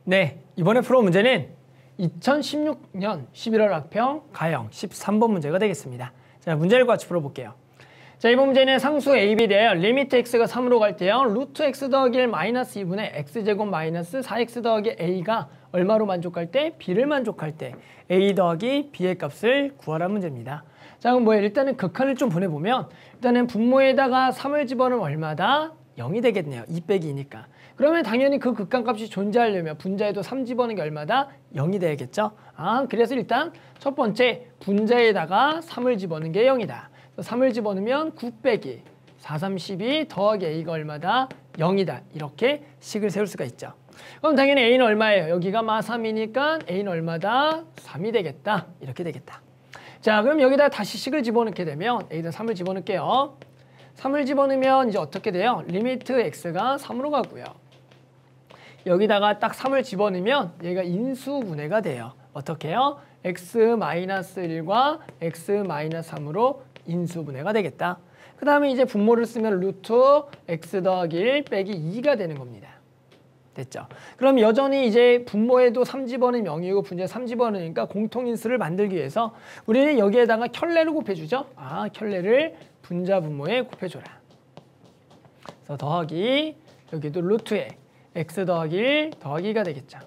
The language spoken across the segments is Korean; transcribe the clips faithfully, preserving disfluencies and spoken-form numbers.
네, 이번에 풀어온 문제는 이천십육 년 십일월 학평 가형 십삼 번 문제가 되겠습니다. 자, 문제를 같이 풀어볼게요. 자, 이번 문제는 상수 a, b 대에 리미트 x가 삼으로 갈 때요. 루트 x 더하기 일 마이너스 이분의 x제곱 마이너스 사 엑스 더하기 a가 얼마로 만족할 때? b를 만족할 때 a 더하기 b의 값을 구하라는 문제입니다. 자, 그럼 뭐예요? 일단은 극한을 좀 보내보면 일단은 분모에다가 삼을 집어넣으면 얼마다? 영이 되겠네요. 이 빼기 이니까. 그러면 당연히 그 극한값이 존재하려면 분자에도 삼 집어넣는 게 얼마다? 영이 돼야겠죠? 아, 그래서 일단 첫 번째 분자에다가 삼을 집어넣는 게 영이다. 삼을 집어넣으면 구 빼기 사, 삼, 십이 더하기 a가 얼마다? 영이다. 이렇게 식을 세울 수가 있죠. 그럼 당연히 a는 얼마예요? 여기가 마 삼이니까 a는 얼마다? 삼이 되겠다. 이렇게 되겠다. 자, 그럼 여기다 다시 식을 집어넣게 되면 a에다 삼을 집어넣을게요. 삼을 집어넣으면 이제 어떻게 돼요? 리미트 x가 삼으로 가고요. 여기다가 딱 삼을 집어넣으면 얘가 인수분해가 돼요. 어떻게 해요? x 마이너스 일과 x 마이너스 삼으로 인수분해가 되겠다. 그 다음에 이제 분모를 쓰면 루트 x 더하기 일 빼기 이가 되는 겁니다. 됐죠? 그럼 여전히 이제 분모에도 삼 집어넣으면 영이고 분자에 삼 집어넣으니까 공통인수를 만들기 위해서 우리는 여기에다가 켤레를 곱해주죠. 아, 켤레를 분자 분모에 곱해줘라. 그래서 더하기 여기도 루트에 x 더하기 일 더하기 이가 되겠죠.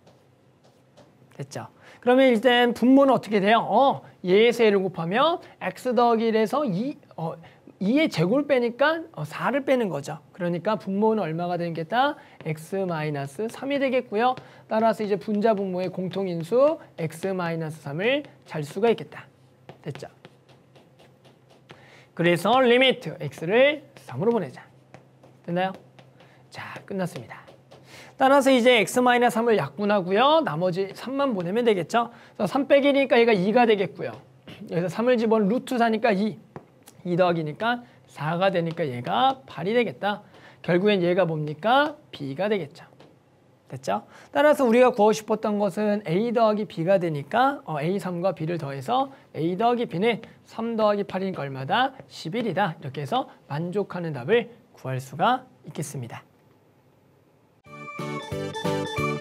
됐죠? 그러면 일단 분모는 어떻게 돼요? 어, 얘에서 얘를 곱하면 x 더하기 일에서 이, 어, 이의 제곱을 빼니까 어, 사를 빼는 거죠. 그러니까 분모는 얼마가 되겠다? x 마이너스 삼이 되겠고요. 따라서 이제 분자 분모의 공통인수 x 마이너스 삼을 잘 수가 있겠다. 됐죠? 그래서 리미트 x를 삼으로 보내자. 됐나요? 자, 끝났습니다. 따라서 이제 x 마이너스 삼을 약분하고요. 나머지 삼만 보내면 되겠죠. 그래서 삼 빼기 일이니까 얘가 이가 되겠고요. 여기서 삼을 집어넣으면 루트 사니까 이. 이 더하기니까 사가 되니까 얘가 팔이 되겠다. 결국엔 얘가 뭡니까? b가 되겠죠. 됐죠? 따라서 우리가 구하고 싶었던 것은 a 더하기 b가 되니까 어, 에이 삼과 b를 더해서 a 더하기 b는 삼 더하기 팔이니까 얼마다? 십일이다. 이렇게 해서 만족하는 답을 구할 수가 있겠습니다.